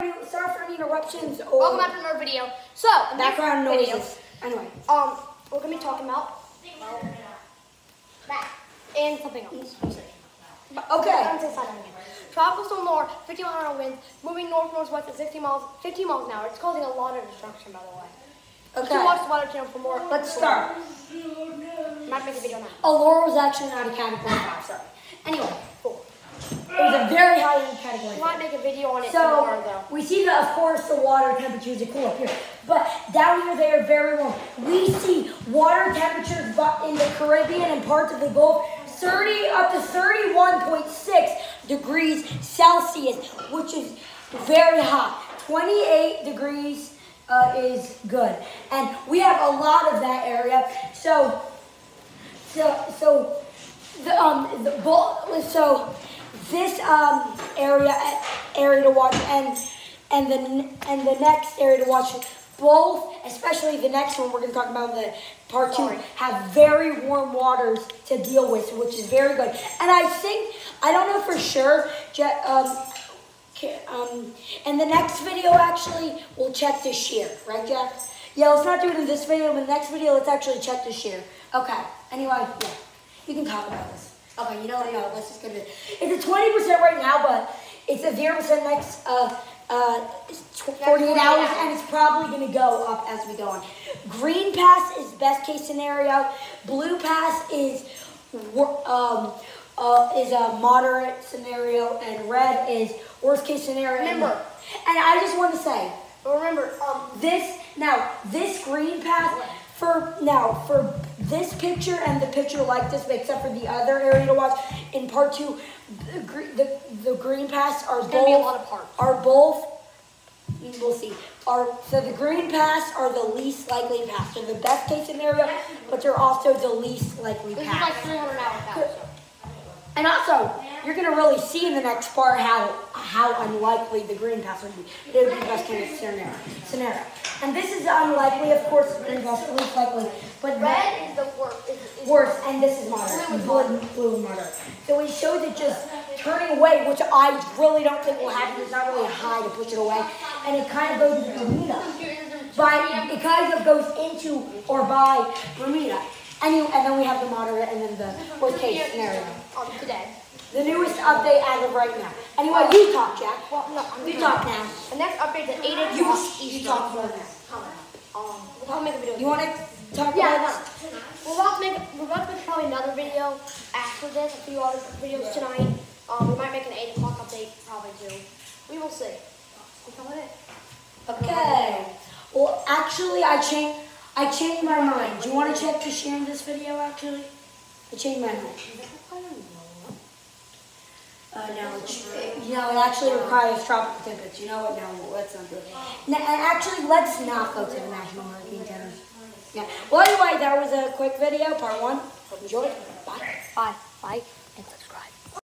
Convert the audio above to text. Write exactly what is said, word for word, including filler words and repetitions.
Sorry for any interruptions or welcome back to another video. So, in background this noises. Video, anyway, um, we're gonna be talking about well, that and something else. okay. Tropical storm north, fifty mile an hour winds, moving north northwest at sixty miles, fifteen miles an hour. It's causing a lot of destruction, by the way. Okay. You can watch the Weather Channel for more. Let's start. Might make a video now. Aurora was actually not a category five. Sorry. Anyway, cool. It was a very high end category. We might make a video on it so, tomorrow, though. we see that, of course, the water temperatures are cool up here. But down here, they are very warm. We see water temperatures in the Caribbean and parts of the Gulf thirty up to thirty-one point six degrees Celsius, which is very hot. twenty-eight degrees uh, is good. And we have a lot of that area. So, so, so, the, um, the, so, this um, area area to watch and and the and the next area to watch, both, especially the next one we're going to talk about, the part two, Sorry. have very warm waters to deal with, which is very good. And I think, I don't know for sure, um, um, in the next video actually we'll check the shear, right, Jack? Yeah, let's not do it in this video, but in the next video let's actually check the shear. Okay. Anyway, yeah, you can talk about this. Okay, you know what? No, let's just go to it. It's a twenty percent right now, but it's a zero percent next uh, uh, forty-eight hours, and it's probably going to go up as we go on. Green pass is best case scenario. Blue pass is um, uh, is a moderate scenario, and red is worst case scenario. Remember, and I just want to say, remember, um, this now this green pass. For now, for this picture and the picture like this, except for the other area to watch, in part two, the, the, the green pass are There's both, gonna be a lot of parts. are both, we'll see, are, so the green pass are the least likely pass. They're the best case scenario, but they're also the least likely this pass. is like three hundred hours out. And also, you're going to really see in the next part how how unlikely the green pass would be. It would be the best case scenario. scenario. And this is unlikely, of course, and that's the least likely. But red is the worst. Is, is worst, and this is moderate. Blue, blue is moderate. So it shows it just turning away, which I really don't think will happen. There's not really a high to push it away. And it kind of goes into Bermuda. By, it kind of goes into or by Bermuda. And, you, and then we have the moderate and then the worst case scenario. Um, today. The newest update as of right now. Anyway, you talk, Jack. Well, no, I'm you talk now. The next update is at eight You, o'clock you Eastern. talk more now. Um, we'll probably make a video. You want to talk yeah, about no. We're about to make we're about to make probably another video after this. A few other videos tonight. Um, we might make an eight o'clock update probably too. We will see. We're coming in. Okay. Well, actually, I changed. I changed my mind. Do you want to check the share in this video? Actually, I changed my mind. Uh, no, it, you know, it actually requires tropical temperatures. You know what? No, let's not do it. No, and actually, let's not go to the National Hurricane Center. Yeah. Well, anyway, that was a quick video, part one. Hope you enjoyed. Bye. Bye. Bye.